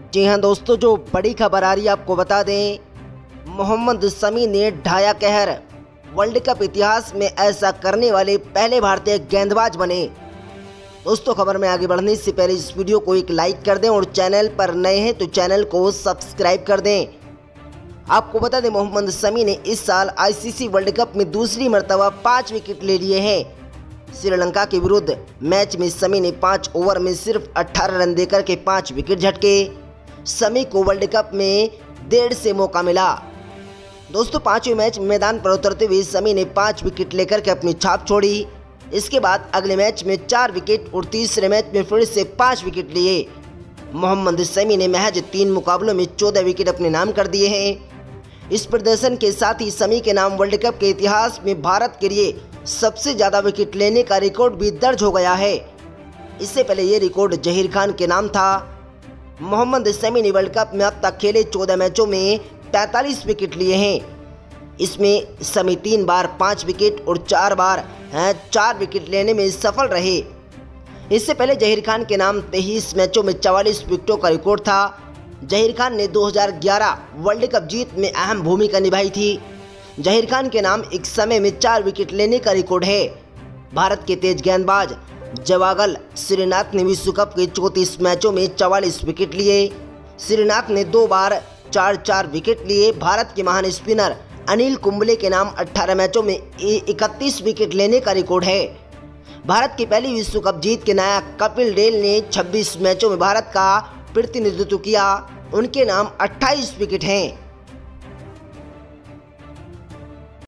जी हां दोस्तों, जो बड़ी खबर आ रही है आपको बता दें, मोहम्मद शमी ने ढाया कहर। वर्ल्ड कप इतिहास में ऐसा करने वाले पहले भारतीय गेंदबाज बने। दोस्तों, खबर में आगे बढ़ने से पहले इस वीडियो को एक लाइक कर दें और चैनल पर नए हैं तो चैनल को सब्सक्राइब कर दें। आपको बता दें, मोहम्मद शमी ने इस साल आईसीसी वर्ल्ड कप में दूसरी मर्तबा 5 विकेट ले लिए हैं। श्रीलंका के विरुद्ध मैच में शमी ने 5 ओवर में सिर्फ 18 रन देकर के 5 विकेट झटके। शमी को वर्ल्ड कप में 1.5 से मौका मिला। दोस्तों, 5वें मैच में मैदान पर उतरते हुए शमी ने 5 विकेट लेकर के अपनी छाप छोड़ी। इसके बाद अगले मैच में 4 विकेट और तीसरे मैच में फिर से 5 विकेट लिए। मोहम्मद शमी ने महज 3 मुकाबलों में 14 विकेट अपने नाम कर दिए हैं। इस प्रदर्शन के साथ ही शमी के नाम वर्ल्ड कप के इतिहास में भारत के लिए सबसे ज़्यादा विकेट लेने का रिकॉर्ड भी दर्ज हो गया है। इससे पहले ये रिकॉर्ड जहीर खान के नाम था। मोहम्मद शमी ने वर्ल्ड कप में अब तक खेले 14 मैचों में 43 विकेट लिए हैं। इसमें शमी 3 बार 5 विकेट और 4 बार 4 विकेट लेने में सफल रहे। इससे पहले जहीर खान के नाम 23 मैचों में 44 विकेटों का रिकॉर्ड था। जहीर खान ने 2011 वर्ल्ड कप जीत में अहम भूमिका निभाई थी। जहीर खान के नाम एक समय में 4 विकेट लेने का रिकॉर्ड है। भारत के तेज गेंदबाज जवागल श्रीनाथ ने विश्व कप के 34 मैचों में 44 विकेट लिए। श्रीनाथ ने 2 बार 4-4 विकेट लिए। भारत के महान स्पिनर अनिल कुंबले के नाम 18 मैचों में 31 विकेट लेने का रिकॉर्ड है। भारत की पहली विश्व कप जीत के नायक कपिल देव ने 26 मैचों में भारत का प्रतिनिधित्व किया। उनके नाम 28 विकेट हैं।